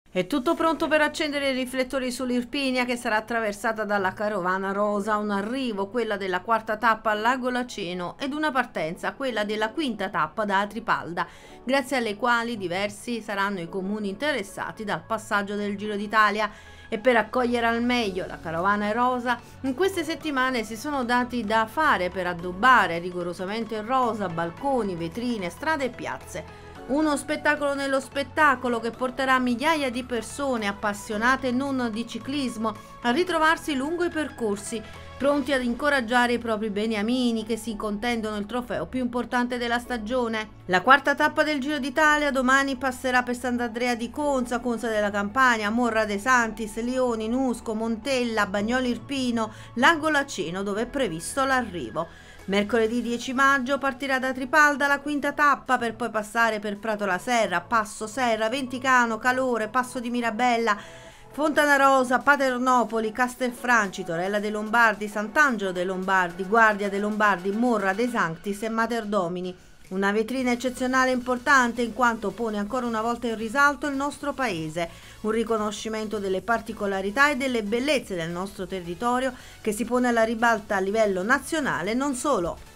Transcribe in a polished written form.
È tutto pronto per accendere i riflettori sull'Irpinia che sarà attraversata dalla carovana rosa, un arrivo, quella della quarta tappa al Lago Laceno, ed una partenza, quella della quinta tappa da Tripalda, grazie alle quali diversi saranno i comuni interessati dal passaggio del Giro d'Italia. E per accogliere al meglio la carovana rosa, in queste settimane si sono dati da fare per addobbare rigorosamente rosa balconi, vetrine, strade e piazze. Uno spettacolo nello spettacolo che porterà migliaia di persone appassionate non di ciclismo a ritrovarsi lungo i percorsi, pronti ad incoraggiare i propri beniamini che si contendono il trofeo più importante della stagione. La quarta tappa del Giro d'Italia domani passerà per Sant'Andrea di Conza, Conza della Campania, Morra de Santis, Lioni, Nusco, Montella, Bagnoli Irpino, Lago Laceno, dove è previsto l'arrivo. Mercoledì 10 maggio partirà da Tripalda la quinta tappa per poi passare per Prato la Serra, Passo Serra, Venticano, Calore, Passo di Mirabella, Fontanarosa, Paternopoli, Castelfranci, Torella dei Lombardi, Sant'Angelo dei Lombardi, Guardia dei Lombardi, Morra dei Sanctis e Mater Domini. Una vetrina eccezionale e importante in quanto pone ancora una volta in risalto il nostro paese, un riconoscimento delle particolarità e delle bellezze del nostro territorio che si pone alla ribalta a livello nazionale e non solo.